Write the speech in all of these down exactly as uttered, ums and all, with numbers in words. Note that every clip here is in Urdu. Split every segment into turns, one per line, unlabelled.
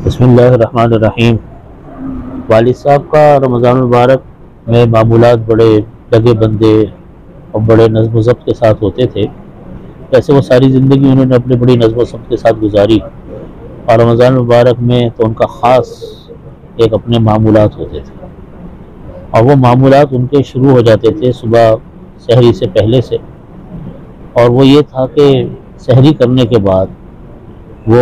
بسم اللہ الرحمن الرحیم۔ والد صاحب کا رمضان المبارک میں معمولات بڑے لگے بندے اور بڑے نظم و ضبط کے ساتھ ہوتے تھے۔ ویسے وہ ساری زندگی انہوں نے اپنی بڑی نظم و ضبط کے ساتھ گزاری، اور رمضان المبارک میں تو ان کا خاص ایک اپنے معمولات ہوتے تھے، اور وہ معمولات ان کے شروع ہو جاتے تھے صبح سحری سے پہلے سے۔ اور وہ یہ تھا کہ سحری کرنے کے بعد وہ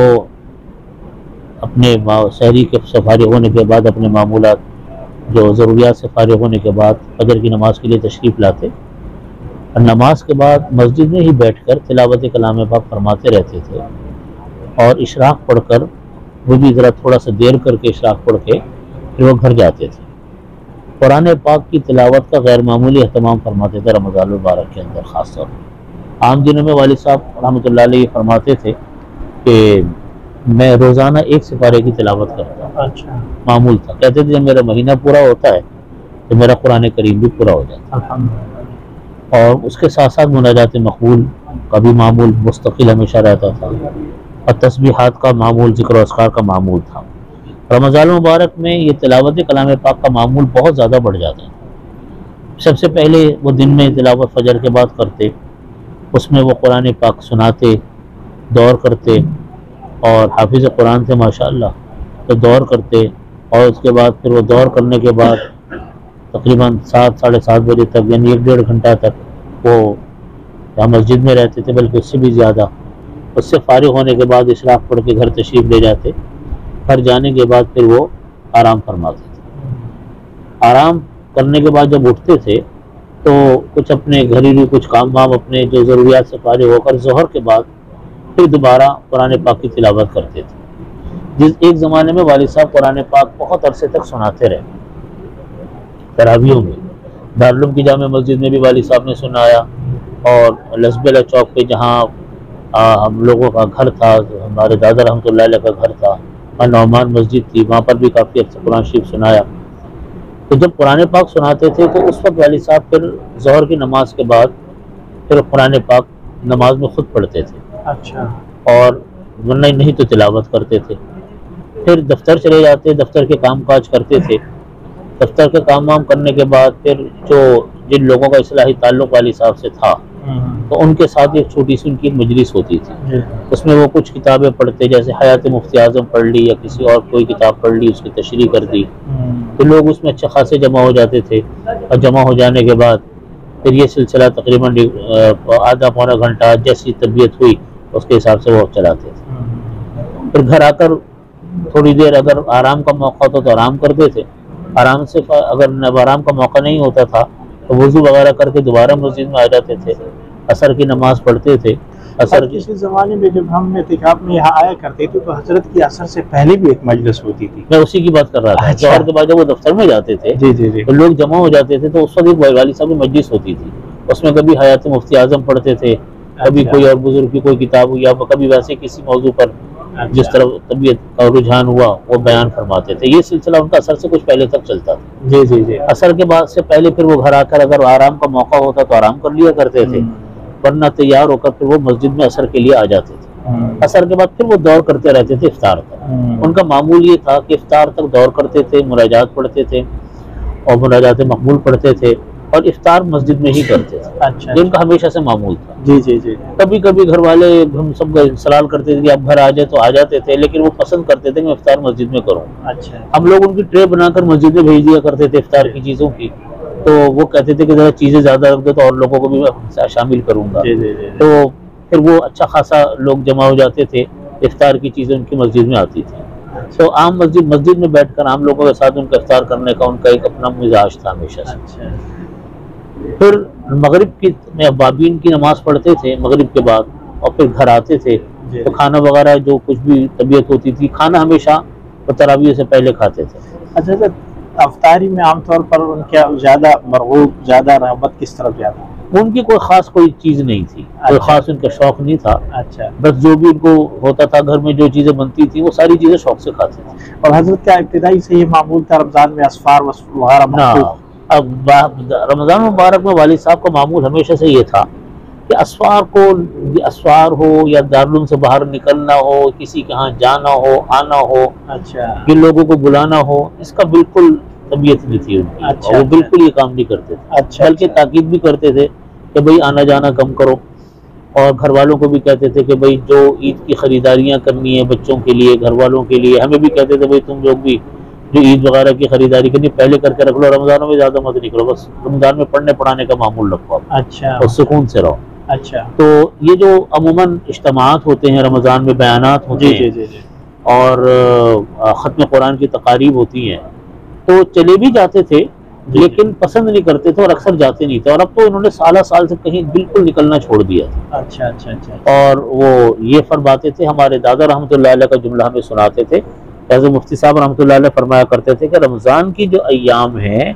اپنے سحری کے سے فارغ ہونے کے بعد اپنے معمولات جو ضروریات سے فارغ ہونے کے بعد فجر کی نماز کے لیے تشریف لاتے، اور نماز کے بعد مسجد میں ہی بیٹھ کر تلاوت کلام پاک فرماتے رہتے تھے، اور اشراق پڑھ کر وہ بھی ذرا تھوڑا سا دیر کر کے اشراق پڑھ کے پھر وہ گھر جاتے تھے۔ قرآن پاک کی تلاوت کا غیر معمولی اہتمام فرماتے تھے رمضان المبارک کے اندر خاص طور پر۔ عام دنوں میں والد صاحب رحمۃ اللہ علیہ فرماتے تھے کہ میں روزانہ ایک سپارے کی تلاوت کرتا ہوں،
اچھا
معمول تھا۔ کہتے تھے جب میرا مہینہ پورا ہوتا ہے تو میرا قرآن کریم بھی پورا ہو جاتا ہے، اور اس کے ساتھ ساتھ مناجات مقبول کا بھی معمول مستقل ہمیشہ رہتا تھا، اور تسبیحات کا معمول، ذکر و اذکار کا معمول تھا۔ رمضان المبارک میں یہ تلاوت کلام پاک کا معمول بہت زیادہ بڑھ جاتا ہے۔ سب سے پہلے وہ دن میں تلاوت فجر کے بعد کرتے، اس میں وہ قرآن پاک سناتے، دور کرتے، اور حافظ قرآن تھے ماشاءاللہ، تو دور کرتے، اور اس کے بعد پھر وہ دور کرنے کے بعد تقریباً سات ساڑھے سات بجے تک، یعنی ایک ڈیڑھ گھنٹہ تک وہ جہاں مسجد میں رہتے تھے، بلکہ اس سے بھی زیادہ۔ اس سے فارغ ہونے کے بعد اشراق پڑھ کے گھر تشریف لے جاتے، گھر جانے کے بعد پھر وہ آرام فرماتے تھے۔ آرام کرنے کے بعد جب اٹھتے تھے تو کچھ اپنے گھریلو کچھ کام وام اپنے جو ضروریات سے فارغ ہو کر ظہر کے بعد پھر دوبارہ قرآن پاک کی تلاوت کرتے تھے۔ جس ایک زمانے میں والد صاحب قرآن پاک بہت عرصے تک سناتے رہے، تراویحوں میں دارالعلوم کی جامع مسجد میں بھی والد صاحب نے سنایا، اور لسبیلا چوک پہ جہاں ہم لوگوں کا گھر تھا، ہمارے دادا رحمۃ اللہ علیہ کا گھر تھا، اور نعمان مسجد تھی، وہاں پر بھی کافی عرصے قرآن شریف سنایا۔ تو جب قرآن پاک سناتے تھے تو اس وقت والد صاحب پھر ظہر کی نماز کے بعد پھر قرآن پاک نماز میں خود پڑھتے تھے،
اچھا
اور ورنہ نہیں تو تلاوت کرتے تھے۔ پھر دفتر چلے جاتے، دفتر کے کام کاج کرتے تھے۔ دفتر کے کام وام کرنے کے بعد پھر جو جن لوگوں کا اصلاحی تعلق والد صاحب سے تھا تو ان کے ساتھ ایک چھوٹی سی ان کی مجلس ہوتی تھی، اس میں وہ کچھ کتابیں پڑھتے، جیسے حیات مفتی اعظم پڑھ لی یا کسی اور کوئی کتاب پڑھ لی، اس کی تشریح کر دی، تو لوگ اس میں اچھے خاصے جمع ہو جاتے تھے، اور جمع ہو جانے کے بعد پھر یہ سلسلہ تقریباً آدھا پونا گھنٹہ جیسی طبیعت ہوئی اس کے حساب سے وہ چلاتے تھے۔ پھر گھر آ کر تھوڑی دیر اگر آرام کا موقع ہوتا تو آرام کرتے تھے، آرام سے اگر آرام کا موقع نہیں ہوتا تھا تو وضو وغیرہ کر کے دوبارہ مسجد میں آ جاتے تھے، عصر کی نماز پڑھتے تھے۔ عصر کی
کسی زمانے میں جب ہم اعتکاف میں یہاں آیا کرتے تھے تو حضرت کی عصر سے پہلے بھی ایک مجلس ہوتی تھی۔
میں اسی کی بات کر رہا تھا، ظہر کے بعد جب وہ دفتر میں جاتے تھے
جی جی جی
تو لوگ جمع ہو جاتے تھے، تو اس وقت ایک والد صاحب کی مجلس ہوتی تھی، اس میں کبھی حیات مفتی اعظم پڑھتے تھے، کبھی کوئی اور بزرگ کی کوئی کتاب ہوئی، یا کبھی ویسے کسی موضوع پر جس طرح طبیعت کا رجحان ہوا وہ بیان فرماتے تھے۔ یہ سلسلہ ان کا عصر سے کچھ پہلے تک چلتا تھا۔
جی جی جی
عصر کے بعد سے پہلے پھر وہ گھر آ کر اگر آرام کا موقع ہوتا تو آرام کر لیا کرتے تھے، ورنہ تیار ہو کر پھر وہ مسجد میں عصر کے لیے آ جاتے تھے۔ عصر کے بعد پھر وہ دور کرتے رہتے تھے افطار تک۔ ان کا معمول یہ تھا کہ افطار تک دور کرتے تھے، مناجات پڑھتے تھے، اور مناجات مقبول پڑھتے تھے، اور افطار مسجد میں ہی کرتے تھے،
اچھا
جن کا ہمیشہ سے معمول تھا۔
جی جی جی
کبھی کبھی گھر والے ہم سب کا سلال کرتے تھے کہ آپ گھر آ جائے تو آ جاتے تھے، لیکن وہ پسند کرتے تھے کہ میں افطار مسجد میں کروں۔
اچھا
ہم لوگ ان کی ٹرے بنا کر مسجد میں بھیج دیا کرتے تھے افطار کی چیزوں کی، تو وہ کہتے تھے کہ ذرا چیزیں زیادہ رکھ دو تو اور لوگوں کو بھی میں شامل کروں گا۔
جی جی جی
تو پھر وہ اچھا خاصا لوگ جمع ہو جاتے تھے، افطار کی چیزیں ان کی مسجد میں آتی تھی، تو عام مسجد مسجد میں بیٹھ کر عام لوگوں کے ساتھ ان کا افطار کرنے کا ان کا ایک اپنا مزاج تھا ہمیشہ سے۔
اچھا
پھر مغرب کی میں ابابین کی نماز پڑھتے تھے مغرب کے بعد، اور پھر گھر آتے تھے
جی
تو کھانا وغیرہ جو کچھ بھی طبیعت ہوتی تھی، کھانا ہمیشہ وہ تراویح سے پہلے کھاتے تھے۔
اچھا سر، افطاری میں عام طور پر ان کا زیادہ مرغوب، زیادہ رغبت کس طرف زیادہ؟
ان کی کوئی خاص کوئی چیز نہیں تھی، کوئی خاص ان کا شوق نہیں تھا،
اچھا
بس جو بھی ان کو ہوتا تھا گھر میں جو چیزیں بنتی تھی وہ ساری چیزیں شوق سے کھاتے تھے۔
اور حضرت کا ابتدائی سے یہ معمول تھا رمضان میں اسفار وغیرہ
نہ
مخصوص؟
اب رمضان مبارک میں والد صاحب کا معمول ہمیشہ سے یہ تھا کہ اسفار کو اسفار ہو یا دارالعلوم سے باہر نکلنا ہو، کسی کے ہاں جانا ہو آنا ہو،
اچھا
کہ لوگوں کو بلانا ہو، اس کا بالکل طبیعت نہیں تھی ان کی،
اچھا
اور وہ بالکل یہ کام نہیں کرتے تھے،
اچھا
بلکہ تاکید بھی کرتے تھے کہ بھئی آنا جانا کم کرو، اور گھر والوں کو بھی کہتے تھے کہ بھئی جو عید کی خریداریاں کرنی ہے بچوں کے لیے، گھر والوں کے لیے، ہمیں بھی کہتے تھے بھئی تم لوگ بھی جو عید وغیرہ کی خریداری کرنی پہلے کر کے رکھ لو، رمضانوں میں زیادہ مت نکلو، بس رمضان میں پڑھنے پڑھانے کا معمول رکھو
اچھا
اور سکون سے رہو۔
اچھا
تو یہ جو عموماً اجتماعات ہوتے ہیں رمضان میں، بیانات ہوتے
جی
ہیں
جی جی جی
اور آ، ختم قرآن کی تقاریب ہوتی ہیں، تو چلے بھی جاتے تھے لیکن پسند نہیں کرتے تھے اور اکثر جاتے نہیں تھے، اور اب تو انہوں نے سالہ سال سے کہیں بالکل نکلنا چھوڑ دیا تھا۔
اچھا اچھا اچھا
اور وہ یہ فرماتے تھے، ہمارے دادا رحمۃ اللہ علیہ کا جملہ ہمیں سناتے تھے، حضرت مفتی صاحب رحمۃ اللہ علیہ فرمایا کرتے تھے کہ رمضان کی جو ایام ہیں،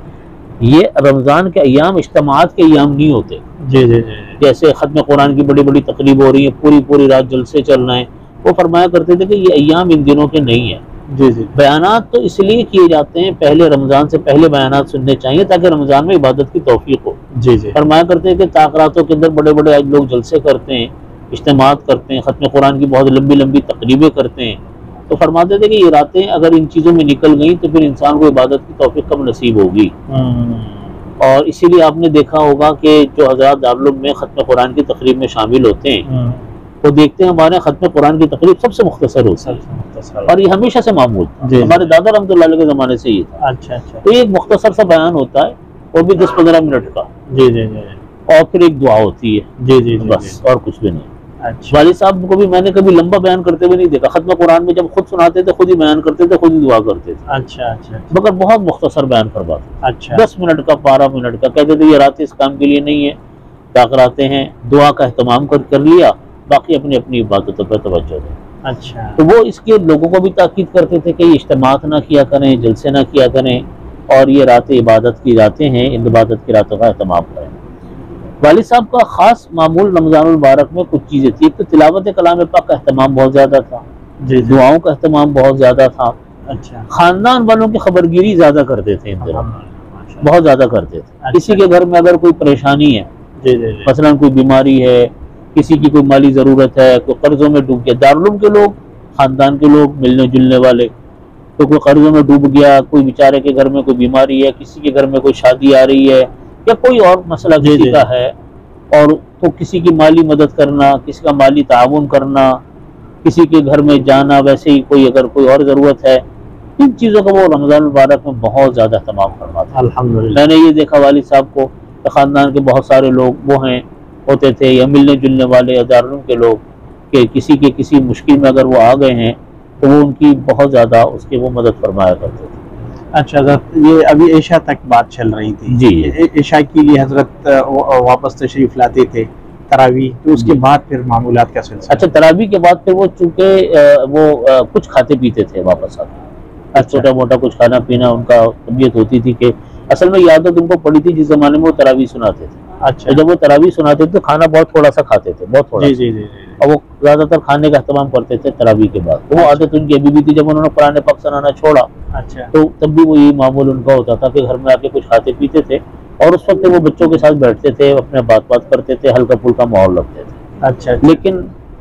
یہ رمضان کے ایام اجتماعات کے ایام نہیں ہوتے،
جی جی جی
جیسے ختم قرآن کی بڑی بڑی تقریب ہو رہی ہیں، پوری پوری رات جلسے چل رہے ہیں، وہ فرمایا کرتے تھے کہ یہ ایام ان دنوں کے نہیں ہیں۔
جی جی
بیانات تو اس لیے کیے جاتے ہیں، پہلے رمضان سے پہلے بیانات سننے چاہیے تاکہ رمضان میں عبادت کی توفیق ہو۔
جی جی
فرمایا کرتے ہیں کہ تاخراتوں کے اندر بڑے بڑے لوگ جلسے کرتے ہیں، اجتماعات کرتے ہیں، ختم قرآن کی بہت لمبی لمبی تقریبیں کرتے ہیں، تو فرماتے تھے کہ یہ راتیں اگر ان چیزوں میں نکل گئیں تو پھر انسان کو عبادت کی توفیق کب نصیب ہوگی۔
ہوں،
اور اسی لیے آپ نے دیکھا ہوگا کہ جو حضرات دارالعلوم میں ختم قرآن کی تقریب میں شامل ہوتے ہیں،
ہوں،
وہ دیکھتے ہیں ہمارے ختم قرآن کی تقریب سب سے مختصر ہوتی
سب
ہے،
سے مختصر۔
اور یہ ہمیشہ سے معمول تھا،
جی۔
ہمارے دادا رحمۃ اللہ علیہ کے زمانے سے یہ تھا۔
اچھا اچھا
تو یہ ایک مختصر سا بیان ہوتا ہے، وہ بھی دس پندرہ منٹ کا،
جی جی جی
اور پھر ایک دعا ہوتی ہے،
جی جی جی
بس، اور کچھ بھی نہیں۔
اچھا
والد صاحب کو بھی میں نے کبھی لمبا بیان کرتے ہوئے نہیں دیکھا، ختم قرآن میں جب خود سناتے تھے خود ہی بیان کرتے تھے، خود ہی دعا کرتے تھے،
اچھا اچھا
مگر بہت مختصر بیان کرواتے،
اچھا
دس منٹ کا، بارہ منٹ کا، کہتے تھے یہ رات اس کام کے لیے نہیں ہے، تاخراتے ہیں، دعا کا اہتمام کر کر لیا، باقی اپنی اپنی عبادتوں پہ توجہ دیں۔
اچھا
تو وہ اس کے لوگوں کو بھی تاکید کرتے تھے کہ یہ اجتماعات نہ کیا کریں، جلسے نہ کیا کریں، اور یہ راتیں عبادت کی راتیں ہیں، ان عبادت کی راتوں کا اہتمام کریں۔ والد صاحب کا خاص معمول رمضان المبارک میں کچھ چیزیں تھیں، ایک تو تلاوت کلام پاک کا اہتمام بہت زیادہ تھا،
جی جی
دعاؤں کا اہتمام بہت زیادہ تھا،
اچھا
خاندان والوں کی خبرگیری زیادہ کرتے تھے ان دنوں،
ماشاء
بہت زیادہ کرتے تھے۔ کسی کے گھر میں اگر کوئی پریشانی ہے،
جی جی جی
مثلا کوئی بیماری ہے، کسی کی کوئی مالی ضرورت ہے، کوئی قرضوں میں ڈوب گیا، دارالعلوم کے لوگ، خاندان کے لوگ ملنے جلنے والے، تو کوئی قرضوں میں ڈوب گیا، کوئی بیچارے کے گھر میں کوئی بیماری ہے، کسی کے گھر میں کوئی شادی آ رہی ہے، یا کوئی اور مسئلہ
جی
کسی
جی
کا ہے، اور تو کسی کی مالی مدد کرنا، کسی کا مالی تعاون کرنا، کسی کے گھر میں جانا، ویسے ہی کوئی اگر کوئی اور ضرورت ہے، ان چیزوں کا وہ رمضان المبارک میں بہت زیادہ اہتمام فرماتا ہے۔
الحمدللہ
میں نے یہ دیکھا والد صاحب کو کہ خاندان کے بہت سارے لوگ وہ ہیں ہوتے تھے، یا ملنے جلنے والے یا دارالعلوم کے لوگ، کہ کسی کے کسی مشکل میں اگر وہ آ گئے ہیں تو وہ ان کی بہت زیادہ اس کی وہ مدد فرمایا کرتے تھے۔
اچھا حضرت، یہ ابھی عشاء تک بات چل رہی تھی
جی۔
عشاء کے لیے حضرت واپس تشریف لاتے تھے تراویح، تو اس کے بعد پھر معمولات کا سلسلہ؟
اچھا، تراویح کے بعد پھر وہ چونکہ وہ کچھ کھاتے پیتے تھے واپس آتے، چھوٹا موٹا کچھ کھانا پینا ان کا طبیعت ہوتی تھی، کہ اصل میں یہ عادت ان کو پڑی تھی جس زمانے میں وہ تراویح سناتے تھے،
اچھا
تو جب وہ تراویح سناتے تھے تو کھانا بہت تھوڑا سا کھاتے تھے، بہت تھوڑا
جی
سا،
جی جی
اور وہ زیادہ تر کھانے کا اہتمام کرتے تھے تراویح کے بعد، تو وہ عادت ان کی ابھی بھی تھی۔ جب انہوں نے قرآن پاک سنانا چھوڑا
اچھا
تو تب بھی وہ یہی معمول ان کا ہوتا تھا کہ گھر میں آ کے کچھ کھاتے پیتے تھے، اور اس وقت وہ بچوں کے ساتھ بیٹھتے تھے، اپنے بات بات کرتے تھے، ہلکا پھلکا ماحول رکھتے تھے۔
اچھا
لیکن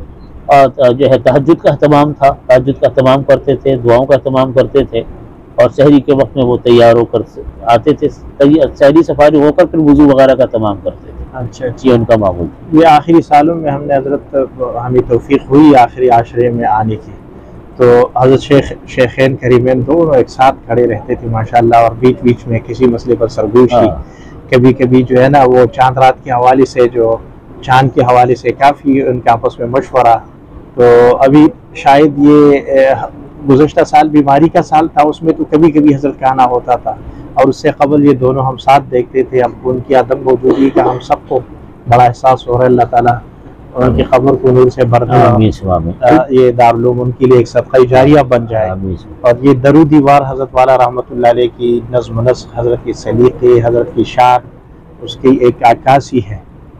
جو ہے تہجد کا اہتمام تھا، تہجد کا اہتمام کرتے تھے، دعاؤں کا اہتمام کرتے تھے، اور سحری کے وقت میں وہ تیار ہو کر آتے تھے، سحری سفاری ہو کر پھر وضو وغیرہ کا اہتمام کرتے تھے،
اچھا
یہ ان کا معمول تھا۔
یہ آخری سالوں میں ہم نے حضرت ہمیں توفیق ہوئی آخری عاشرے میں آنے کی، تو حضرت شیخ شیخین کریمین دونوں ایک ساتھ کھڑے رہتے تھے ماشاءاللہ، اور بیچ بیچ میں کسی مسئلے پر سرگوشی، کبھی کبھی جو ہے نا وہ چاند رات کے حوالے سے، جو چاند کے حوالے سے کافی ان کے آپس میں مشورہ۔ تو ابھی شاید یہ گزشتہ سال بیماری کا سال تھا، اس میں تو کبھی کبھی حضرت کا آنا ہوتا تھا، اور اس سے قبل یہ دونوں ہم ساتھ دیکھتے تھے۔ اب ان کی عدم موجودگی کا ہم سب کو بڑا احساس ہو رہا ہے، اللہ تعالیٰ ان کی قبر کو نور سے بھر دے، یہ دارالعلوم ان کے لیے ایک صدقہ جاریہ بن جائے، اور یہ درودی وار حضرت والا رحمۃ اللہ علیہ کی نظم و نسق، حضرت کی سلیقے، حضرت کی شان، اس کی ایک عکاسی ہے۔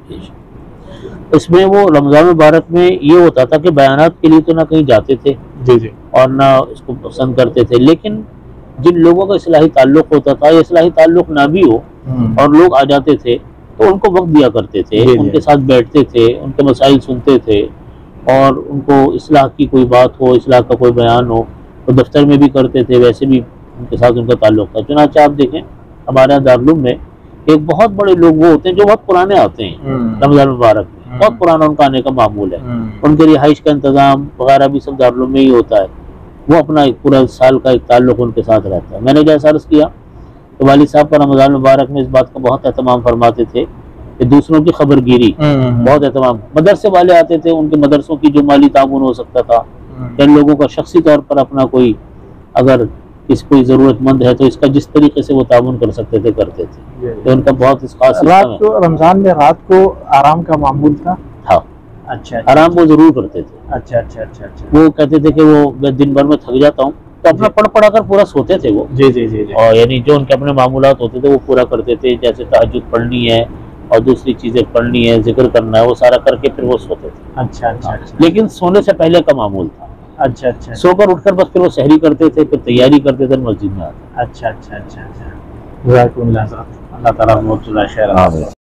اس میں وہ رمضان مبارک میں یہ ہوتا تھا کہ بیانات کے لیے تو نہ کہیں جاتے تھے
جی جی
اور نہ اس کو پسند کرتے تھے، لیکن جن لوگوں کا اصلاحی تعلق ہوتا تھا یا اصلاحی تعلق نہ بھی ہو اور لوگ آ جاتے تھے تو ان کو وقت دیا کرتے تھے،
جی،
ان
جی۔
کے ساتھ بیٹھتے تھے، ان کے مسائل سنتے تھے، اور ان کو اصلاح کی کوئی بات ہو، اصلاح کا کوئی بیان ہو تو دفتر میں بھی کرتے تھے، ویسے بھی ان کے ساتھ ان کا تعلق تھا۔ چنانچہ آپ دیکھیں ہمارے یہاں دارالعلوم میں ایک بہت بڑے لوگ وہ ہوتے ہیں جو بہت پرانے آتے ہیں
ہوں،
رمضان مبارک میں،
ہوں،
بہت پرانا ان کا آنے کا معمول ہے،
ہوں،
ان کے رہائش کا انتظام وغیرہ بھی سب دارالعلوم میں ہی ہوتا ہے، وہ اپنا ایک پورا سال کا ایک تعلق ان کے ساتھ رہتا ہے۔ میں نے جیسا عرض کیا کہ والد صاحب کا رمضان مبارک میں اس بات کا بہت اہتمام فرماتے تھے کہ دوسروں کی خبر گیری،
ہوں،
بہت اہتمام، مدرسے والے آتے تھے، ان کے مدرسوں کی جو مالی تعاون ہو سکتا تھا،
ہوں،
ان لوگوں کا شخصی طور پر اپنا کوئی اگر اس کوئی ضرورت مند ہے تو اس کا جس طریقے سے وہ تعاون کر سکتے تھے کرتے تھے،
جی،
تو ان کا بہت اس خاص سسٹم
رات
ہے۔
کو رمضان میں رات کو آرام کا معمول تھا؟
ہاں،
اچھا
آرام وہ ضرور کرتے تھے،
اچھا اچھا اچھا اچھا
وہ کہتے تھے کہ وہ میں دن بھر میں تھک جاتا ہوں تو اپنا پڑھ پڑھا کر پورا سوتے تھے وہ،
جی جی جی جی
اور یعنی جو ان کے اپنے معمولات ہوتے تھے وہ پورا کرتے تھے، جیسے تہجد پڑھنی ہے اور دوسری چیزیں پڑھنی ہے، ذکر کرنا ہے، وہ سارا کر کے پھر وہ سوتے تھے،
اچھا اچھا اچھا
لیکن سونے سے پہلے کا معمول تھا،
اچھا اچھا
سو کر اٹھ کر بس پھر وہ سحری کرتے تھے، پھر تیاری کرتے تھے، مسجد میں آتے
اچھا اچھا اچھا اچھا جزاکم اللہ حضرت، اللہ تعالیٰ بہت جزائے خیر۔
تھے۔